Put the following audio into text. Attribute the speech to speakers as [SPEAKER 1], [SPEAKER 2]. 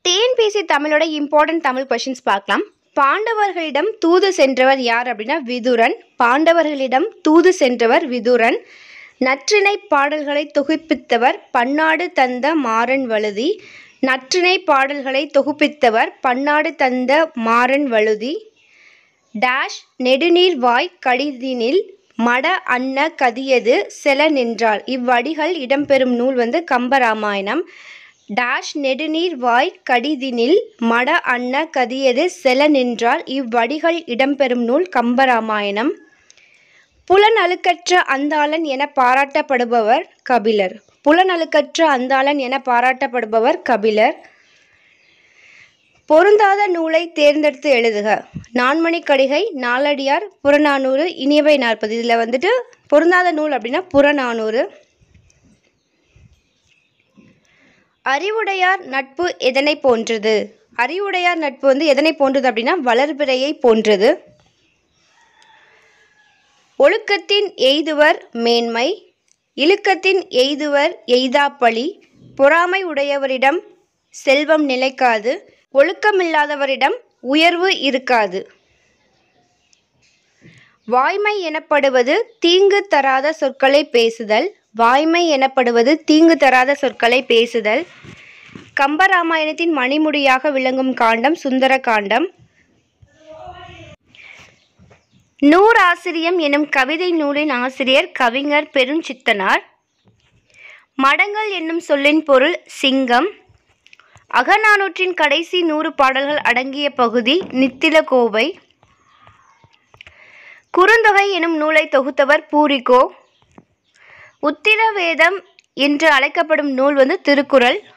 [SPEAKER 1] TNPSC தமிழோட important Tamil questions பார்க்கலாம். பாண்டவர்களிடம் தூது சென்றவர் யார் அப்படின்னா விதுரன். பாண்டவர்களிடம் தூது சென்றவர் விதுரன். நற்றிணை பாடல்களை தொகுப்பித்தவர் பன்னாடு தந்த மாறன் வழுதி. நற்றிணை பாடல்களை தொகுப்பித்தவர் பன்னாடு தந்த மாறன் வழுதி. டேஷ் நெடுநீர் வாய் கடிதினில் மட அன்ன கதியது செல நின்றாள். இவ்வடிகள் இடம்பெறும் நூல் கம்பராமாயணம். டேஷ் நெடுநீர் வாய் கடிதினில் மட அன்ன கதியது செல நின்றாள். இவ்வடிகள் இடம்பெறும் நூல் கம்பராமாயணம். புலனழுக்கற்ற அந்தாளன் என பாராட்டப்படுபவர் கபிலர். புலனழுக்கற்ற அந்தாளன் என பாராட்டப்படுபவர் கபிலர். பொருந்தாத நூலை தேர்ந்தெடுத்து எழுதுக. நான்மணிக்கடிகை, நாலடியார், புறநானூறு, இனியவை 40. இதில் பொருந்தாத நூல் அப்படின்னா புறநானூறு. அறிவுடையார் நட்பு எதனை போன்றது? அறிவுடையார் நட்பு எதனை போன்றது அப்படின்னா வளர்பிறையை போன்றது. ஒழுக்கத்தின் எய்துவர் மேன்மை, இழுக்கத்தின் எய்துவர் எய்தாப்பழி. பொறாமை உடையவரிடம் செல்வம் நிலைக்காது, ஒழுக்கமில்லாதவரிடம் உயர்வு இருக்காது. வாய்மை எனப்படுவது தீங்கு தராத சொற்களை பேசுதல். வாய்மை எனப்படுவது தீங்கு தராத சொற்களை பேசுதல். கம்பராமாயணத்தின் மணிமுடியாக விளங்கும் காண்டம் சுந்தர காண்டம். நூறாசிரியம் எனும் கவிதை நூலின் ஆசிரியர் கவிஞர் பெருஞ்சித்தனார். மடங்கள் என்னும் சொல்லின் பொருள் சிங்கம். அகநானூற்றின் கடைசி 100 பாடல்கள் அடங்கிய பகுதி நித்திலகோவை. குறுந்தொகை எனும் நூலை தொகுத்தவர் பூரிகோ. உத்திரவேதம் என்று அழைக்கப்படும் நூல் திருக்குறள்.